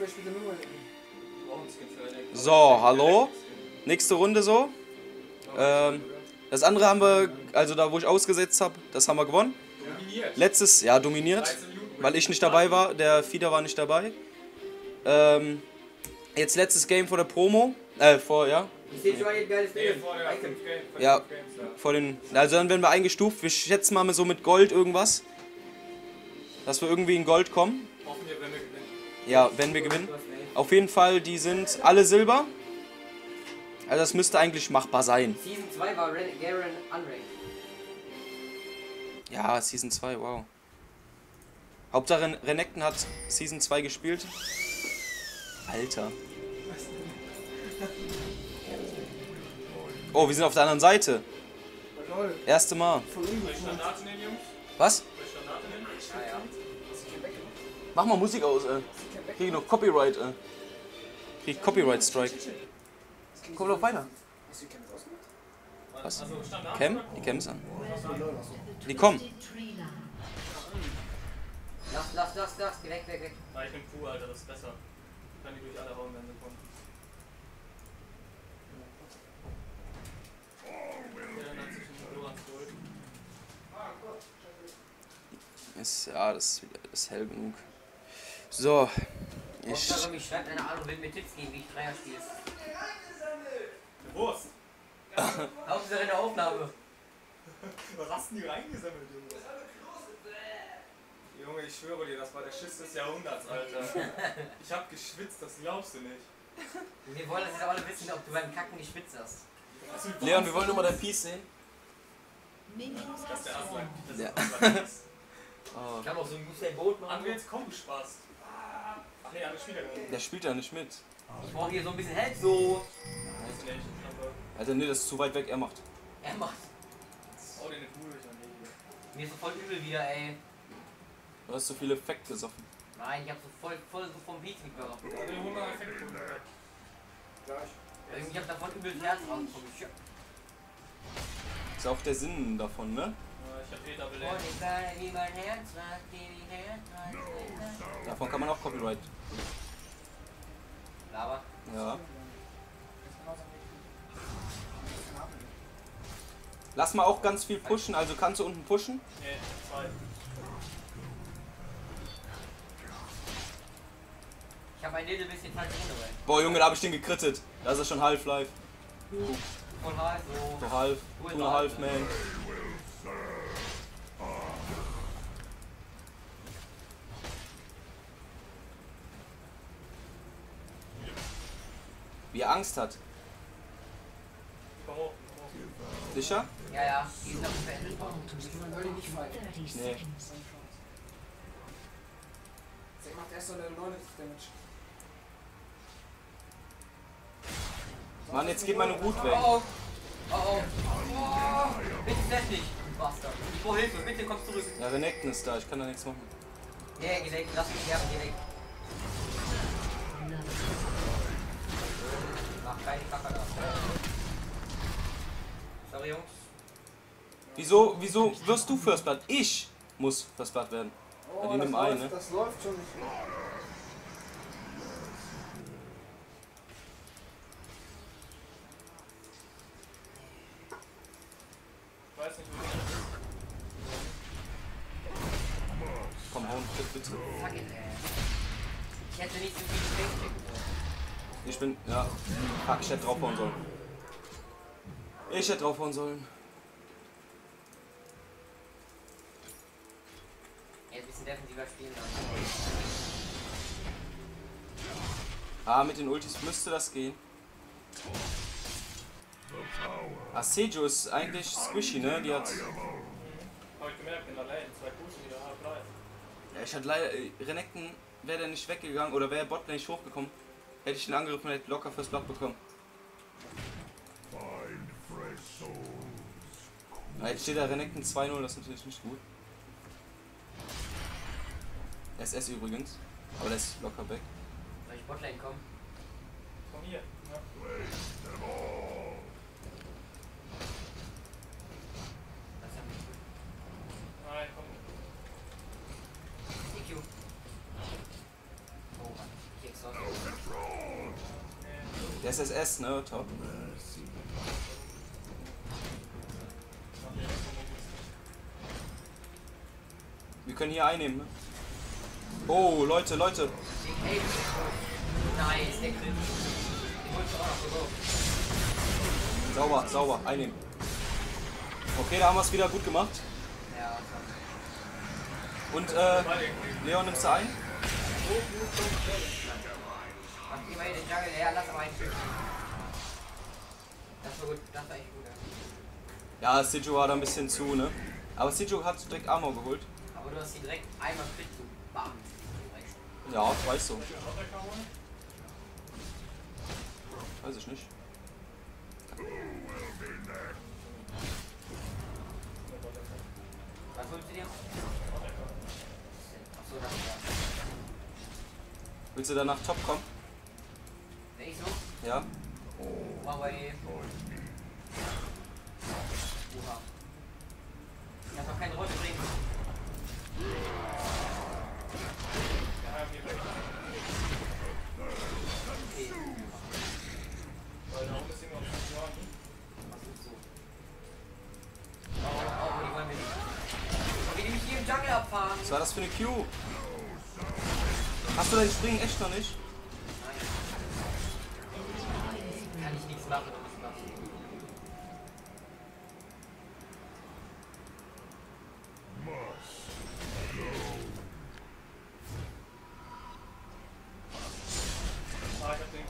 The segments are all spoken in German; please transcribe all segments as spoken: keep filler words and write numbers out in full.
So, hallo. Nächste Runde so. Ähm, das andere haben wir, also da wo ich ausgesetzt habe, das haben wir gewonnen. Letztes, ja, dominiert, weil ich nicht dabei war, der Fieder war nicht dabei. Ähm, jetzt letztes Game vor der Promo, äh, vor, ja. Ich sehe schon ein geiles Bild. Ja, vor den, also dann werden wir eingestuft, wir schätzen mal so mit Gold irgendwas. Dass wir irgendwie in Gold kommen. Hoffen wir, wenn wir gewinnen. Ja, wenn wir gewinnen. Auf jeden Fall, die sind alle Silber. Also das müsste eigentlich machbar sein. Season zwei war Ren Garen unranked. Ja, Season zwei, wow. Hauptsache Renekton hat Season zwei gespielt. Alter. Oh, wir sind auf der anderen Seite. Erste Mal. Was? Mach mal Musik aus, ey. Krieg ich noch Copyright, ey. Krieg ich Copyright Strike. Komm doch weiter. Was? Cam? Die Cams an. Die kommen. Lass, lass, lass, lass, geh weg, weg, weg. Nein, ich nehm Q, Alter, das ist besser. Kann die durch alle hauen, wenn sie kommen. Der hat sich in Lorenz geholt. Ist, ja, das ist, das ist hell genug. So. Ich. Hauptsache, mich schreibt eine andere, will mir Tipps geben, wie ich Dreier spiele. Eine Wurst. Hauptsache in der Aufnahme. Was hast du denn hier reingesammelt, Junge? Junge, ich schwöre dir, das war der Schiss des Jahrhunderts, Alter. Ich hab geschwitzt, das glaubst du nicht. Wir wollen das jetzt alle wissen, ob du beim Kacken geschwitzt hast. Leon, wir wollen nur mal dein Piece sehen. Das ist der Aslak. Das Ja. ist Aslak. Oh. Ich kann auch so ein Usain Bolt machen. André, jetzt komm, du Spaß. Ach nee, André spielt ja gerade. Der spielt ja nicht mit. Ich brauche hier so ein bisschen Help, so. Weiß nicht, aber. Alter, nee, das ist zu weit weg, er macht. Er macht. Oh, den Kuh durch an die. Mir ist so voll übel wieder, ey. Du hast so viel Effekt gesoffen. Nein, ich hab so voll, voll so vom Beat mit Körper. André, hol mal Effekt. Gleich. Irgendwie hab da voll übel das Herz rausgekommen. Ist auch der Sinn davon, ne? Ich hab Peter Oh, belegt. ich kann wie mein Herz macht, wie mein Herz macht. Davon kann man auch Copyright. Lava. Ja. Lass mal auch ganz viel pushen, also kannst du unten pushen? Nee, zwei. Ich hab ein little bisschen falsch drin dabei. Boah Junge, da hab ich den gekrittet. Da ist er schon Half-Life. Voll hart, so. So half, two and a half man. Wie er Angst hat. Komm hoch, komm hoch. Sicher? Ja, ja, die ist noch nicht beendet. Nee. Der macht erst so eine neunundneunzig Damage. Mann, jetzt geht meine Wut weg. Oh, oh, oh, oh, bitte flash nicht, du Bastard. Ich brauche Hilfe, bitte komm zurück. Ja, Renekton ist da, ich kann da nichts machen. Nee, geh weg, lass mich sterben, geh weg. Mach keine Kacke da. Sorry, Jungs. Wieso, wieso wirst du First Blood? Ich muss First Blood werden. Oh, Ja, die das, nehmen ein, läuft, ne? das läuft schon nicht. Ich weiß nicht, wie Komm, hau einen bitte. Fuck it, ey. Ich hätte nicht so viel Face checken sollen. Ich bin, ja, fuck, ich hätte draufhauen sollen. Ich hätte draufhauen sollen. Ey, ein bisschen defensiver spielen dann. Ah, mit den Ultis müsste das gehen. Ah, Seju ist eigentlich squishy, ne? Die hat. hab ich gemerkt, in der Lane, zwei Kusen wieder halb live. Ja, ich hatte leider. äh, Renekton wäre der nicht weggegangen oder wäre Botlane nicht hochgekommen, hätte ich den Angriff und hätte locker fürs Block bekommen. Ja, jetzt steht da Renekton zwei null, das ist natürlich nicht gut. S S übrigens, aber der ist locker weg. Soll ich Botlane kommen? Komm hier. Ja. Das ist ja nicht gut. Nein, komm. E Q. Oh Mann, ich exhaust. Der ist S S, ne? Top. Wir können hier einnehmen, ne? Oh, Leute, Leute. Ey, nice, der Crit. Den holst du auch noch, so. Sauber, sauber, einnehmen. Okay, da haben wir es wieder gut gemacht. Ja, Und, äh, Leon, nimmst du ein? mach immerhin den Jungle her, lass aber ein Stück. Das war gut, das war echt gut, ja. Ja, Sijo war da ein bisschen zu, ne? Aber Sijo hat direkt Armor geholt. Aber du hast die direkt einmal Crit so bam. Ja, weiß so. Weiß ich nicht. Was holst du dir? Achso, das war. Willst du dann nach Top kommen? Ne, ich so? Ja? Huawei. Oha. Ich hab noch keine Rolle bringen. Okay. Weil da oben ist irgendwas zu sagen. Was ist so? Oh, oh, die wollen wir nicht. Wie die mich hier im Jungle abfahren. Was war das für eine Q? Hast du dein Springen echt noch nicht? Nein. Kann ich nichts machen, wenn ich mache. Ah, ich hab den.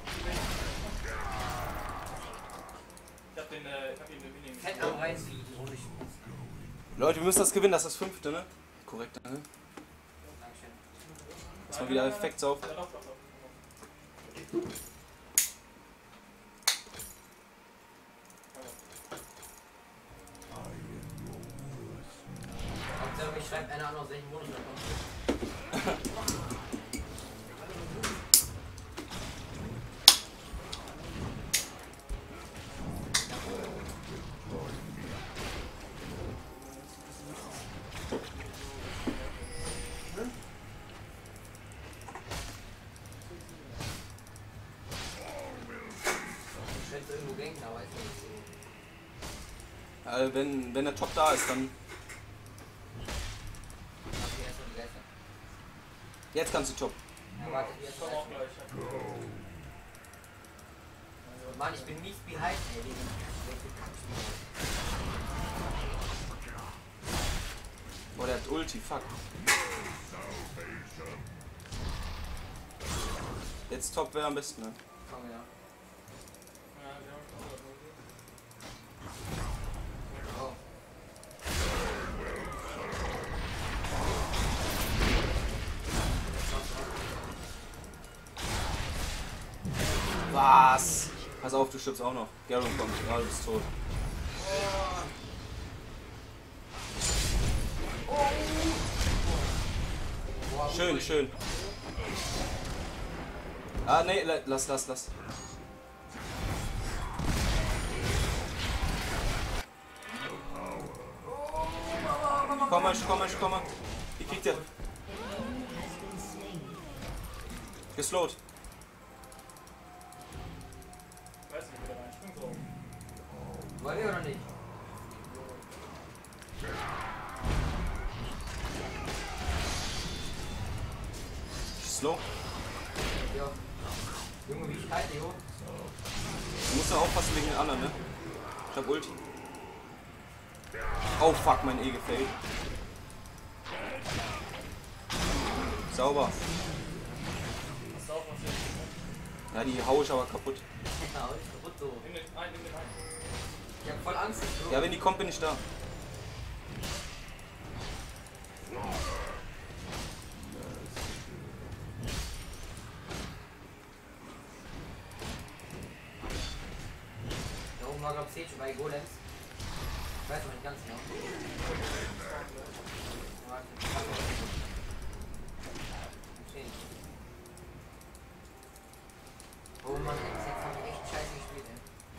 Ich hab den, äh, ich hab ihn den Winning. Fett am reinziehen, ohne Spaß. Leute, wir müssen das gewinnen, das ist das fünfte, ne? Korrekt, ne? Dankeschön. Dass man wieder Effekt auf. Ja, doch, doch, doch. Hauptsache, mich schreibt einer an, aus welchem Modus er kommt. Ich schätze irgendwo Gang, aber ist nicht so. Äh, wenn, wenn der Top da ist, dann. Okay, erstmal die Geister. Jetzt kannst du Top. Ja, warte, die Ich erst komm auch gleich. Mann, ich bin mies behind, ey, wegen welche Kackspiel. Boah, der hat Ulti, fuck. Jetzt Top wäre am besten, ne? Komm, ja. Ja, die haben Oh. Was? Pass auf, du stirbst auch noch. Garen kommt, ja, du bist tot. Boah, Schön, gut. schön. Ah, nee, la- lass, lass, lass. Komm mal, komm mal, komm mal. Wie kriegt der? Geslowt. Ich weiß nicht, wie der reinspringt drauf. Wollen wir oder nicht? Slow. Ja. Junge, wie ich kalt, Jo. Du musst ja aufpassen wegen den anderen, ne? Ich hab Ulti. Oh fuck, mein E gefällt. Sauber. Hast du auch was jetzt? Ja, die hau ich aber kaputt. Ja, hau ich kaputt so. Nimm den ein, nimm den ein. Ich hab voll Angst. So. Ja, wenn die kommt, bin ich da. Da oben war glaub ich schon bei Golems. Ich weiß noch nicht ganz genau. Warte, ich hab noch- Stehen. Oh Mann, ey, bis jetzt hab ich echt scheiße gespielt,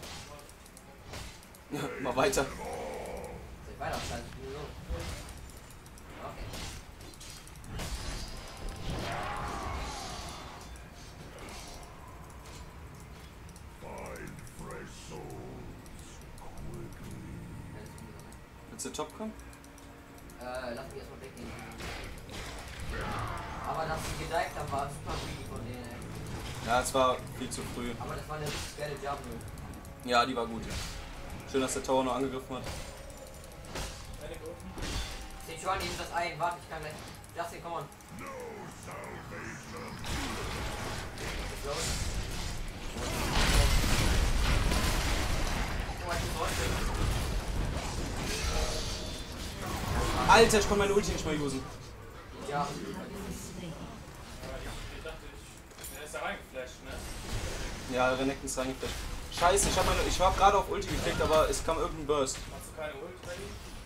ey. Mal weiter. Soll ich weiterschalten? Ich bin so. Okay. Willst du Top kommen? Äh, lass mich erstmal weggehen. Aber dass sie gedeiht haben, war super greedy von denen, ey. Ja, es war viel zu früh. Aber das war eine richtig geile Jump. Ja, die war gut. Schön, dass der Tower noch angegriffen hat. Den Joan nimmt das ein, warte, ich kann gleich. Justin, komm on. Alter, ich konnte meine Ulti nicht mal usen. Ja. Ich dachte, ich, der ist da reingeflasht, ne? Ja, Renekton ist reingeflasht. Scheiße, ich hab meine, ich war gerade auf Ulti geklickt, aber es kam irgendein Burst. Hast du keine Ult ready?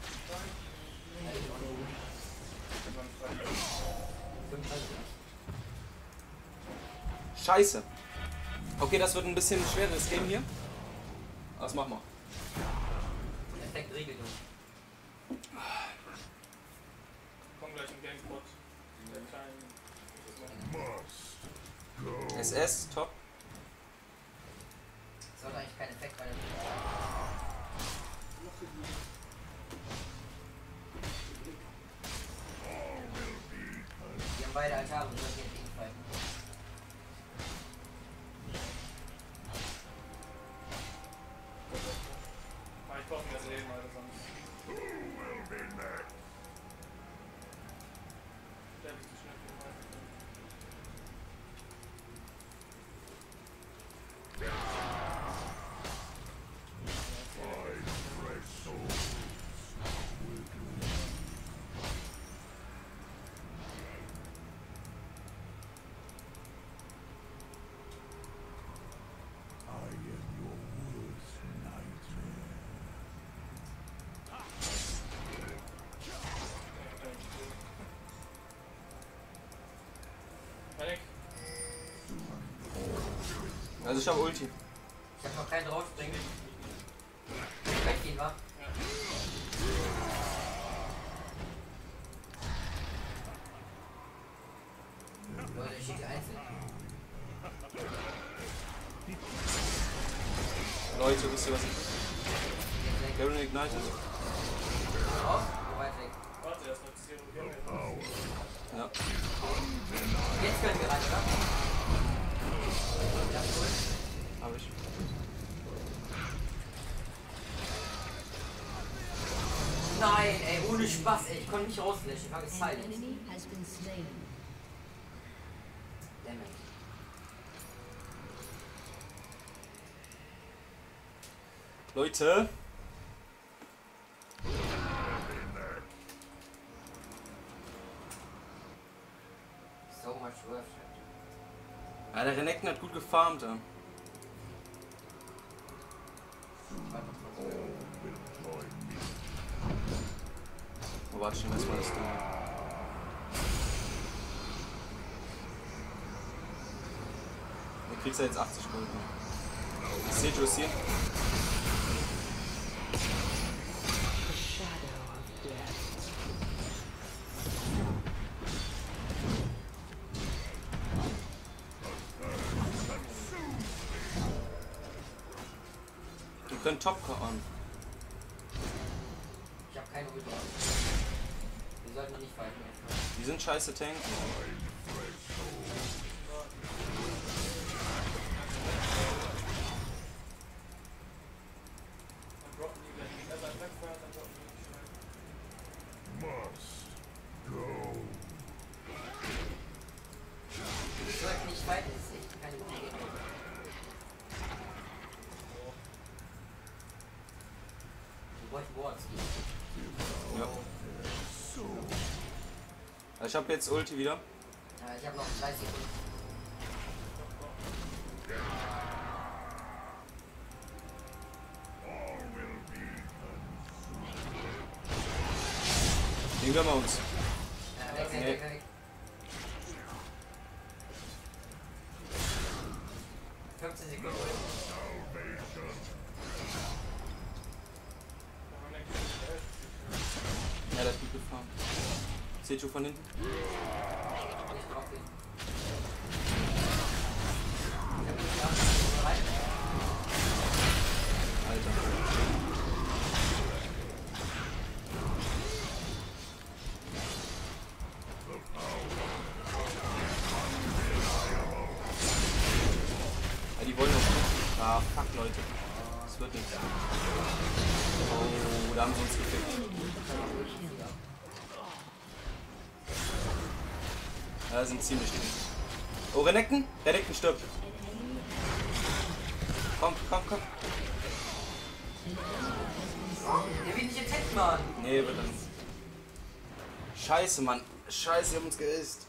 Scheiße. Okay, das wird ein bisschen schweres Game hier. Was machen wir? Effekt regelt uns. Komm gleich im Gamepod. Der kleinen. S S, top. Das sollte eigentlich kein Effekt bei der. Die haben beide Altare, wir sollten jetzt eh fighten. Ah, ich brauch mir das eben, Alter, sonst. Der ist zu schnell für den Weiter. Also ich habe Ulti. Ich hab noch keinen draufspringen. Weggehen, wa? Leute, ich schicke einzeln. Leute, wisst ihr was ich... Garen ignited. Raus? Wo weit weg? Warte, erst noch Zero. Ja. Jetzt können wir rein, oder? Ja, cool. Hab ich. Nein, ey, ohne Spaß, ey. Ich konnte nicht rausflashen. Ich war An gesilent. enemy has been slain. Damn it. Leute. So much worth. Ja, der Renekton hat gut gefarmt. Ja. Oh, warte schon, erstmal das Ding. Du kriegst ja jetzt achtzig Gold. Ich sehe Juice hier. Wir können Top on. Ich hab keine Ult. Wir sollten nicht fighten. Die sind scheiße Tank. Dann droppen die, wenn die Gegner seinen wegfeuert, dann droppen die nicht schnell. Wir sollten nicht fighten, das ist echt keine gute Idee. Wir wollten Wards. Ja. Ich hab jetzt Ulti wieder. Ja, ich hab noch dreißig Sekunden. Den gönnen wir uns. Ja, weg, weg, Nee. weg, weg. fünfzehn Sekunden. Ja, der ist gut gefahren. Seht ihr von hinten? Nicht drauf gehen. Ich hab nicht gedacht, bereit? Alter. Ah, fuck, Leute. Das wird nichts. Oh, da haben sie uns gefickt. Ja, sind ziemlich drin. Oh, Renekton? Renekton stirbt. Komm, komm, komm. Der will nicht entdeckt, Mann. Nee, wird dann. Scheiße, Mann. Scheiße, wir haben uns geisst.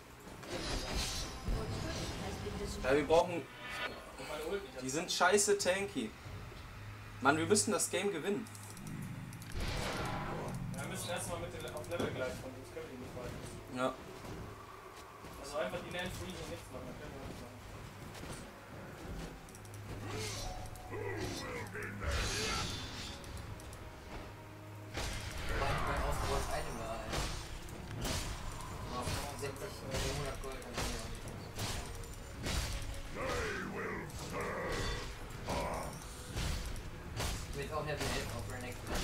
Ja, wir brauchen. Die sind scheiße tanky. Mann, wir müssen das Game gewinnen. Ja, wir müssen erstmal mit den auf Level gleich kommen, sonst können wir die nicht fighten. Ja. Also einfach die Land Freeze und nichts machen, dann können wir nichts machen. Mein aufgebautes Item war, ey. Auf fünfundsiebzig, hundert Gold. Ich will jetzt auch nicht mehr helfen auf Renekton.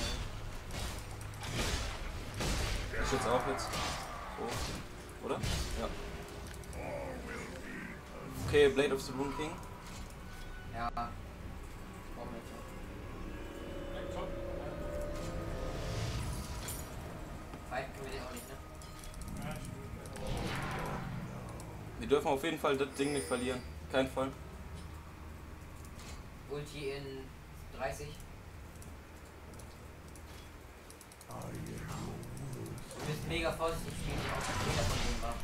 Ich jetzt auch jetzt. So. Oder? Ja. Okay, Blade of the Moon King. Ja. Brauchen wir jetzt noch. Ja, top. Fighten können wir den auch nicht, ne? Ja, stimmt. Wir dürfen auf jeden Fall das Ding nicht verlieren. Kein Fall. Ulti in dreißig. Du bist mega vorsichtig spielen, auch der Fehler von dem war.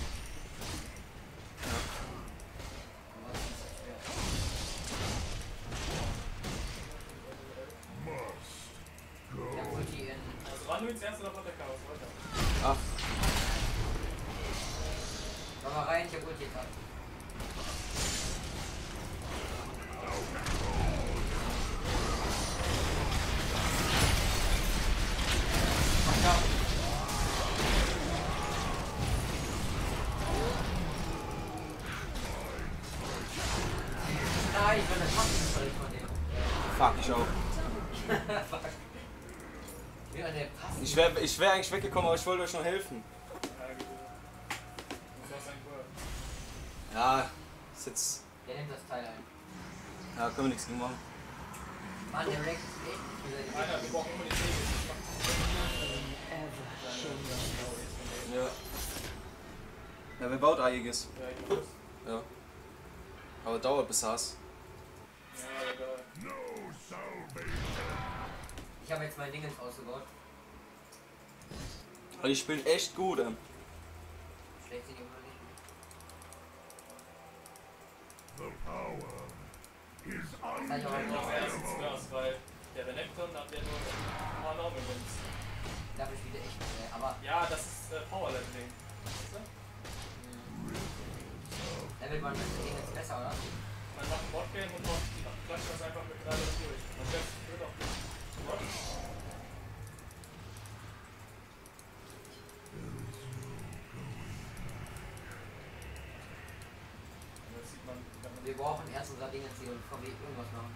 Ja. Aber das ist schwer. Der Ulti in. Also Randuin zuerst oder hat der Chaos? Weiter. Ach, Komm mal rein, ich hab Ulti jetzt ab. Ja. Nein, ich will das machen, das von dem. fuck, ich auch. Fuck. Ich will an der passen. Ich wäre ich wär eigentlich weggekommen, aber ich wollte euch noch helfen. Ja, gut. Das ist ein Goal. Ja, ist jetzt. Der nimmt das Teil ein. Ja, können wir nichts gegen machen. Mann, der Rex ist echt nicht mehr Alter, wir brauchen immer die Säge. Ja. Ja, wer baut Aegis? Ja, ich muss. Ja. Aber dauert bis Haas. Ja, egal. Ich habe jetzt mein Dingens ausgebaut. Aber die spielen echt gut, ey. Schlecht sind die immer nicht. Das kann ich auch Ich brauche einfach. erst einen Smurfs, weil der Renekton hat ja nur ein paar Normal Wins. Dafür spielt er echt gut, ey. Aber Ja, das ist äh, Power Leveling. Weißt du? dann wird man mit dem Dingens besser, oder? Man macht ein Botgame und macht, klatscht das einfach mit drei Leuten durch. Und das wird auch gut. Bot. Das sieht man, wenn man Wir brauchen erst unser Dingens hier, bevor wir irgendwas machen.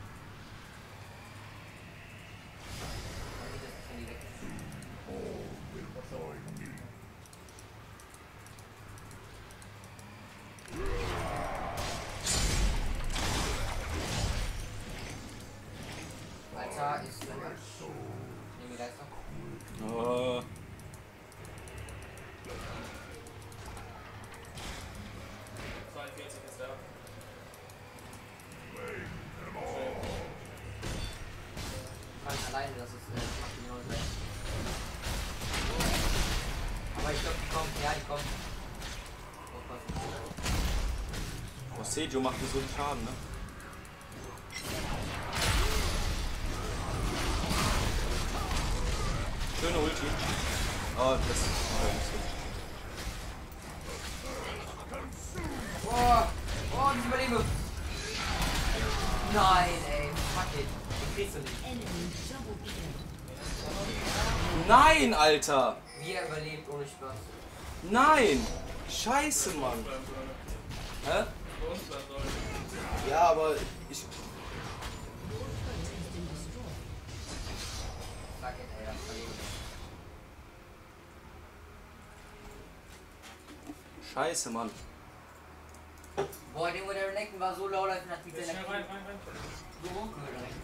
Dann geht das nicht, wenn die weg ist. Alter, ist dann was? Nehmen wir Geister. Oh. zweiundvierzig ist der. Du kannst alleine, das ist, äh, das macht genau das gleiche. Aber ich glaube, die kommen, ja, die kommen. Aufpassen. Oh, Sejo macht mir so einen Schaden, ne? Schöne Ulti. Oh, das ist oh, nicht so. Oh, oh, ich überlebe. Nein, ey, fuck it. Den kriegst du nicht. Nein, Alter! Wie er überlebt, ohne Spaß. Nein! Scheiße, Mann! Hä? Bei uns bleiben soll. Ja, aber ich. Fuck it, ey, das verlieren wir. Scheiße, Mann. Boah, Boah, den wo der Necken war so low, dass nach dieser Schnell rein, rein, rein. so hochgehört direkt.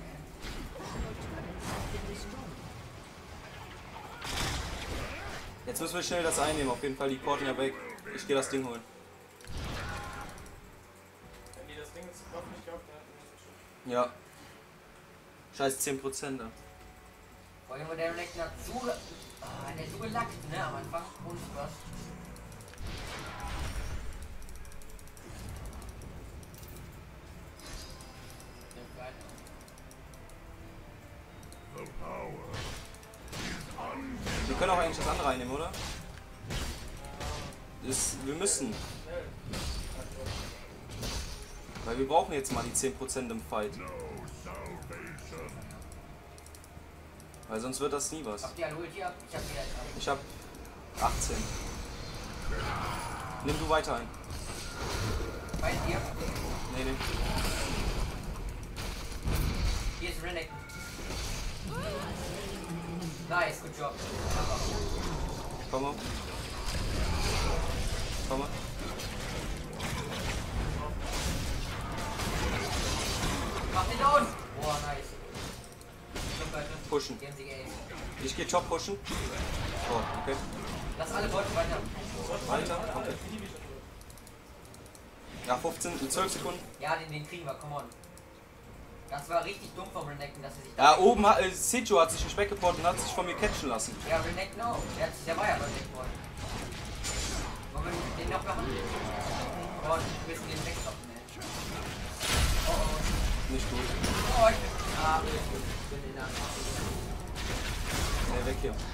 Jetzt müssen wir schnell das einnehmen, auf jeden Fall die Korten ja weg. Ich gehe das Ding holen. Wenn die das Ding jetzt noch nicht glaubt, dann ist das schon. Ja. Scheiß zehn Prozent da. Boah, den wo der Necken hat so, ge ah, der hat so gelackt, ne, am Anfang. Und was? Wir können auch eigentlich das andere einnehmen, oder? Das, wir müssen. Weil wir brauchen jetzt mal die zehn Prozent im Fight. Weil sonst wird das nie was. Habt ihr alle Ulti ab? Ich hab die jetzt ab. Ich hab achtzehn. Nimm du weiter ein. Bei dir? Nee, nee. Hier ist Rennek. Nice, good job. Komm mal. Komm mal. Mach den down! Boah, nice. Top, Leute. Pushen. Die haben sie geaimt. Ich geh Top pushen. Oh, okay. Lass alle Bots weiter. Weiter? Okay. Ja, fünfzehn, zwölf Sekunden. Ja, den, den kriegen wir, come on. Das war richtig dumm vom Renekton, dass er sich Ja, oben hat, äh, Sejo hat sich einen Speck geportet und hat sich von mir catchen lassen. Ja, Renekton auch. Der, hat, der war ja beim Renekton worden. Wollen wir den noch machen? Oh, wir müssen den wegstoppen, ey. Oh, oh. Nicht gut. Oh, ich bin... Ah, ich bin in der... Nee, weg hier.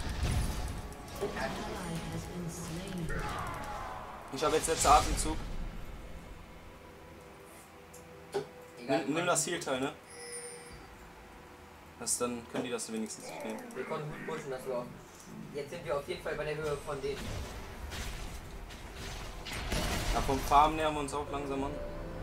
Ich habe jetzt letzten Atemzug. Egal, Nimm, nimm das Heal-Teil, ne? Das, dann können die das wenigstens nicht nehmen. wir konnten gut pushen, das war. Jetzt sind wir auf jeden Fall bei der Höhe von denen. Ja, vom Farm nähern wir uns auch langsam an.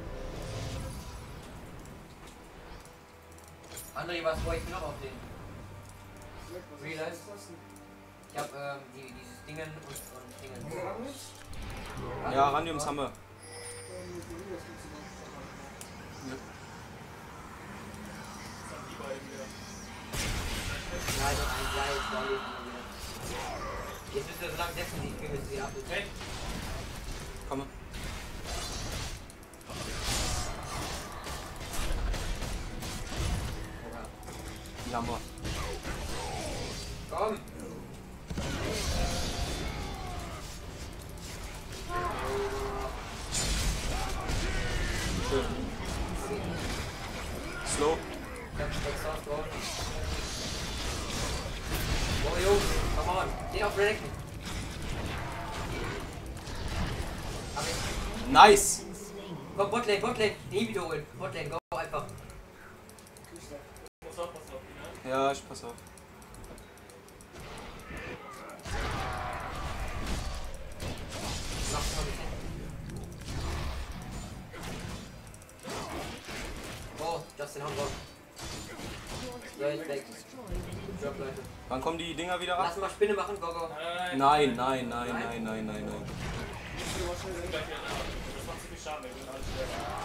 André, was wollte ich noch auf den? Realize? Ich hab ähm, die, dieses Dingen und, und Dingen. Ja, Randiums haben wir. Nein, noch ein Gleis, da lebt man wieder. Jetzt müssen wir so lange defensiv gehen, bis sie ab ist. Hey, Komm mal. Die haben wir. Komm! Schön. Slow. Ich hab Exhaust drauf. Oh Jungs, come on, den auf Renekton. Hab ich. Nice. Komm, Botlane, Botlane, nie wiederholen. Botlane, go einfach. pass auf, pass auf, ne? Ja, ich pass auf. Mach's mal ein bisschen. Oh, Justin, hau drauf. Ja, ich weg. Good Job, Leute. Wann kommen die Dinger wieder ab? Lass mal Spinne machen, go, go. Nein, Nein, nein, nein, nein, nein, nein, nein. gleich wieder da. Das macht zu viel Schaden, wir sind alle schwer.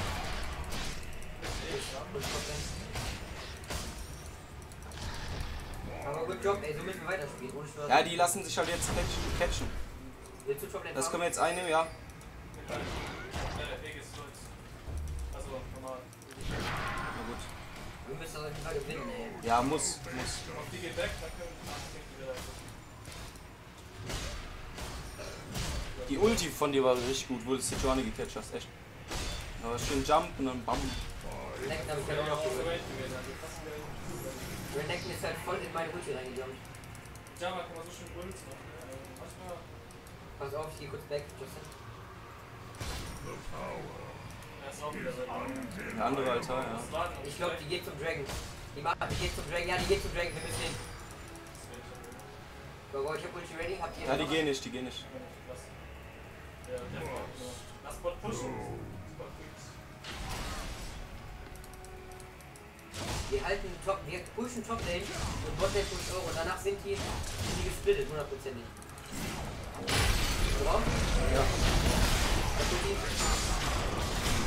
Aber good Job, ey, so müssen wir weiterspielen. Ohne Spaß. Ja, die lassen sich halt jetzt catchen. catchen. Willst du Top-Lane Das haben? können wir jetzt einnehmen, ja. Der Weg ist durch. Also, normal. Na gut. Wir müssen auf jeden Fall gewinnen, ey. Ja, muss, muss. Auf die geht weg, dann können wir wieder. Die Ulti von dir war richtig gut, wo du Sejuani gecatcht hast, echt. Aber schön Jump und dann Bam. Renekton habe ich ja auch noch gehört. Renekton ist halt voll in meine Ulti reingejumpt. Ja, man kann man so schön Ults machen. Äh, Manchmal. Pass auf, ich geh kurz weg, Justin. Ja, ist auch wieder so. Der andere Altar, ja. Das Laden Ich glaube, die geht zum Dragon. Die macht, die geht zum Dragon. Ja, die geht zum Dragon. Wir müssen hin. Go, go, ich hab Ulti ready. Habt ihr Ja, die noch? gehen nicht, die gehen nicht. Ja, der Lass Bot pushen. Wir halten Top, wir pushen Top Lane und Bot Lane pusht Euro. Danach sind die, sind die gesplittet, hundertprozentig. Drauf? Ja. Das tut die.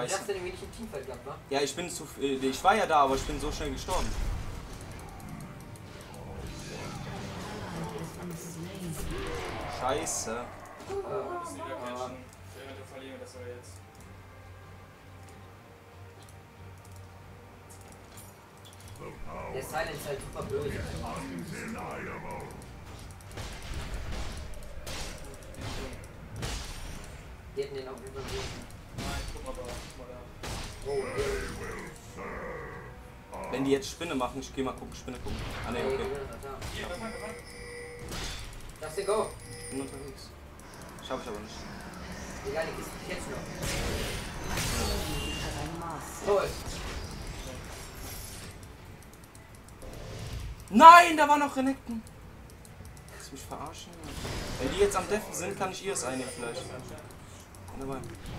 Scheiße. hast du nämlich nicht im Teamfeld gehabt, wa? Ja, ich bin zu. äh, Ich war ja da, aber ich bin so schnell gestorben. Scheiße. Wir müssen wieder catchen. Eventuell verlieren wir das aber jetzt. Der Silence ist halt super böse. Die hätten den auch übersehen. Nein, guck mal da. Guck mal da. Oh, Wenn die jetzt Spinne machen, ich geh mal gucken, Spinne gucken. Ah ne, okay. okay. Hier, was machen wir? Lass den go. Ich bin unterwegs. Schaff ich aber nicht. Egal, die Kiste jetzt noch. Toll. Nein, da war noch Renekton. Willst du mich verarschen? Wenn die jetzt am Deffen sind, kann ich ihr es einnehmen vielleicht. Wunderbar.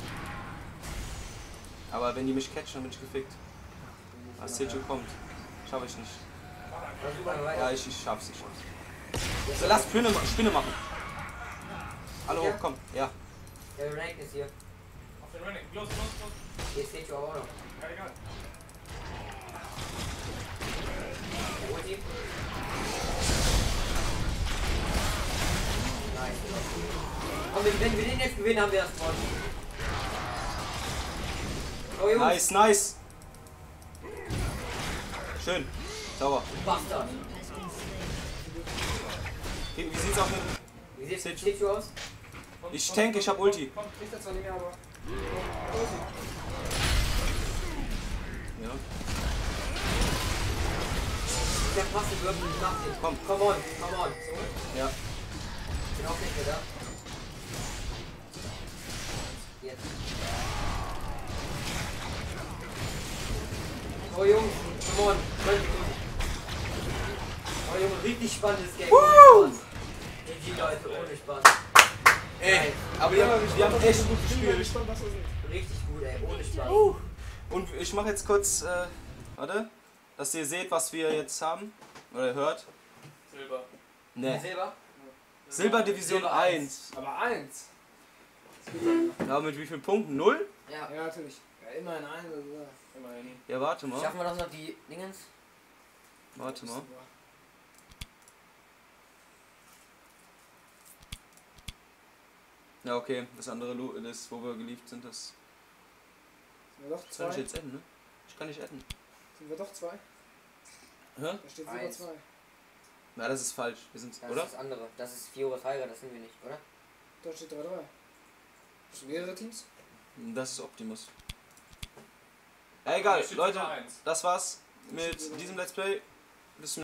Aber wenn die mich catchen, dann bin ich gefickt. Was Seju kommt. Schaff ich nicht. Ja, ich, ich schaff's, ich schaff's. So, lass Spinne, Spinne machen. Hallo, Ja. komm, ja. Der Rank ist hier. Auf den Running. Los, los, los. Hier steht schon auch noch. Ja, egal. Der Ulti. Nice. Komm, wenn wir den jetzt gewinnen, haben wir das Wort. Oh Jungs, Nice, nice. Schön. Sauber. Bastard. Wie wie sieht's aus mit... Wie sieht Seht- Seju aus? Ich tank, ich hab Ulti. Kriegt er zwar nicht mehr, aber. Ja. Der passt wirklich nach dem. Komm. Come on, come on. So. Ja. Bin auch nicht mehr da. Jetzt. Oh Jungs, come on. Oh Junge, richtig spannendes Game. Woo! G G Leute, ohne Spaß. Ey, aber wir haben, wir haben echt gut Ich bin mal gespielt. gespannt, was das ist. Richtig gut, ey, ohne Spaß. Und ich mache jetzt kurz, äh, warte, dass ihr seht, was wir jetzt haben. Oder hört. Silber. Ne. Silber? Silber Division Silber eins. Aber eins. Ja, mit wie vielen Punkten? Null? Ja. Ja, natürlich. Ja, immerhin eins. Also, ja. Immerhin. Ja, warte mal. Schaffen wir doch noch die Dingens? Warte mal. Ja, okay, das andere, Lu- das, wo wir geliebt sind, das Sind wir doch kann ich zwei? jetzt adden, ne? Ich kann nicht adden. Sind wir doch zwei? Hä? Da steht sogar Eins. zwei. Na, das ist falsch. Wir sind, Das oder? ist das andere. Das ist Fiora Tiger, das sind wir nicht, oder? Da steht drei drei. Das sind mehrere Teams? Das ist Optimus. Ja, egal, Hier steht Leute, Silber eins. das war's mit diesem Let's Play. Bis zum